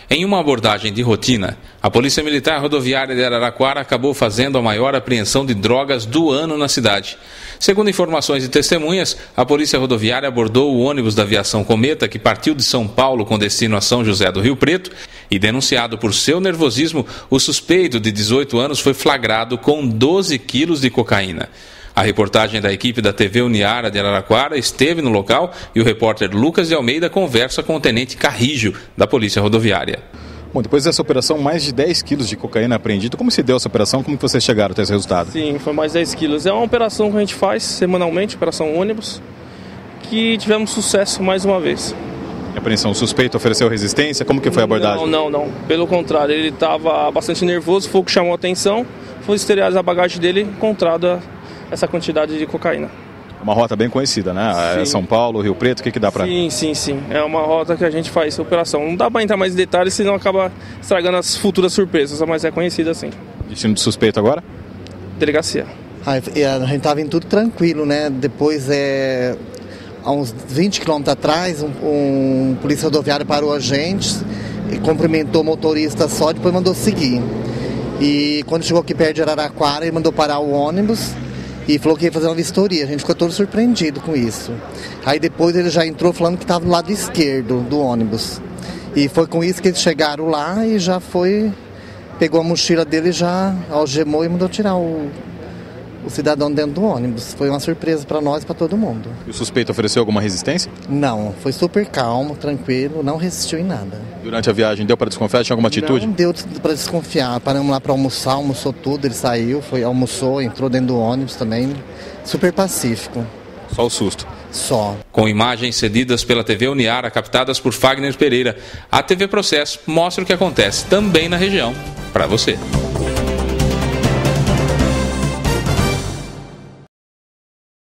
Em uma abordagem de rotina, a Polícia Militar Rodoviária de Araraquara acabou fazendo a maior apreensão de drogas do ano na cidade. Segundo informações de testemunhas, a Polícia Rodoviária abordou o ônibus da aviação Cometa que partiu de São Paulo com destino a São José do Rio Preto e, denunciado por seu nervosismo, o suspeito de 18 anos foi flagrado com 12 quilos de cocaína. A reportagem da equipe da TV Uniara de Araraquara esteve no local e o repórter Lucas de Almeida conversa com o tenente Carrijo, da Polícia Rodoviária. Bom, depois dessa operação, mais de 10 quilos de cocaína apreendido. Como se deu essa operação? Como que vocês chegaram até esse resultado? Sim, foi mais 10 quilos. É uma operação que a gente faz semanalmente, operação ônibus, que tivemos sucesso mais uma vez. A apreensão, o suspeito ofereceu resistência? Como que foi a abordagem? Não. Pelo contrário, ele estava bastante nervoso, foi o que chamou a atenção. Foi exterior a bagagem dele, encontrada essa quantidade de cocaína. Uma rota bem conhecida, né? São Paulo, Rio Preto, o que dá para... Sim. É uma rota que a gente faz essa operação. Não dá para entrar mais em detalhes, senão acaba estragando as futuras surpresas, mas é conhecida assim. Destino do suspeito agora? Delegacia. A gente estava indo tudo tranquilo, né? Depois, há uns 20 quilômetros atrás, um polícia rodoviário parou a gente e cumprimentou o motorista só, depois mandou seguir. E quando chegou aqui perto de Araraquara, ele mandou parar o ônibus e falou que ia fazer uma vistoria. A gente ficou todo surpreendido com isso. Aí depois ele já entrou falando que estava do lado esquerdo do ônibus. E foi com isso que eles chegaram lá e já pegou a mochila dele, já algemou e mandou tirar o cidadão dentro do ônibus. Foi uma surpresa para nós e para todo mundo. E o suspeito ofereceu alguma resistência? Não, foi super calmo, tranquilo, não resistiu em nada. Durante a viagem deu para desconfiar? Tinha alguma atitude? Não deu para desconfiar. Paramos lá para almoçar, almoçou tudo, ele saiu, almoçou, entrou dentro do ônibus também. Super pacífico. Só o susto? Só. Com imagens cedidas pela TV Uniara, captadas por Fagner Pereira, a TV Processo mostra o que acontece também na região, para você.